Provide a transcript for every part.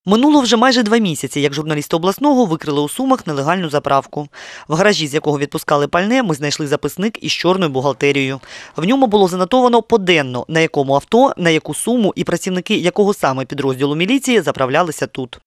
Минуло вже майже 2 місяці, як журналісти обласного викрили у Сумах нелегальну заправку. В гаражі, з якого відпускали пальне, ми знайшли записник із чорною бухгалтерією. В ньому було занотовано поденно, на якому авто, на яку суму і працівники якого саме підрозділу міліції заправлялися тут.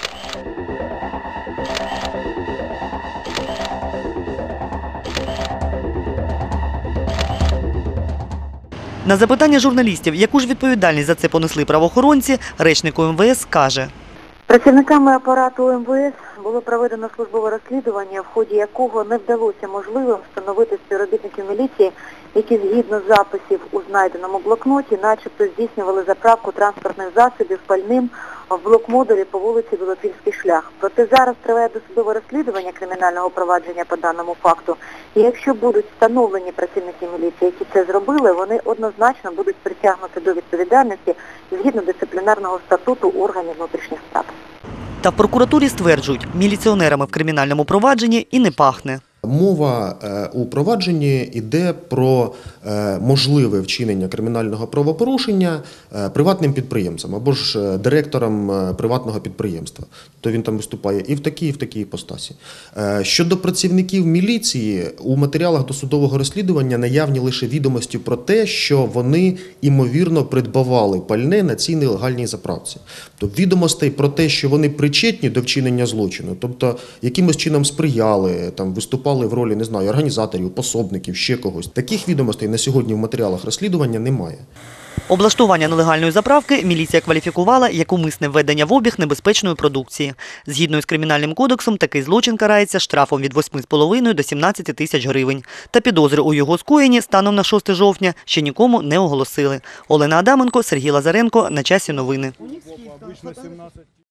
На запитання журналістів, яку ж відповідальність за це понесли правоохоронці, речник МВС каже: Працівниками апарату МВС було проведено службове розслідування, в ході якого не вдалося можливим встановити співробітників міліції, які згідно записів у знайденому блокноті начебто здійснювали заправку транспортних засобів пальним в блокмодулі по вулиці Білопільський шлях. Проте зараз триває досудове розслідування кримінального провадження по даному факту. І якщо будуть встановлені працівники міліції, які це зробили, вони однозначно будуть притягнуті до відповідальності згідно дисциплінарного статуту органів внутрішніх справ. Та в прокуратурі стверджують, міліціонерами в кримінальному провадженні і не пахне. Мова у провадженні йде про можливе вчинення кримінального правопорушення приватним підприємцем або ж директором приватного підприємства. То він там виступає і в такій іпостасі. Щодо працівників міліції, у матеріалах досудового розслідування наявні лише відомості про те, що вони, ймовірно, придбавали пальне на цій нелегальній заправці. Тобто відомостей про те, що вони причетні до вчинення злочину, тобто якимось чином сприяли, там, виступали в ролі, не знаю, організаторів, пособників, ще когось. Таких відомостей на сьогодні в матеріалах розслідування немає. Облаштування нелегальної заправки міліція кваліфікувала як умисне введення в обіг небезпечної продукції. Згідно з Кримінальним кодексом, такий злочин карається штрафом від 8,5 до 17 тисяч гривень. Та підозри у його скоєнні станом на 6 жовтня ще нікому не оголосили. Олена Адаменко, Сергій Лазаренко. На часі новини.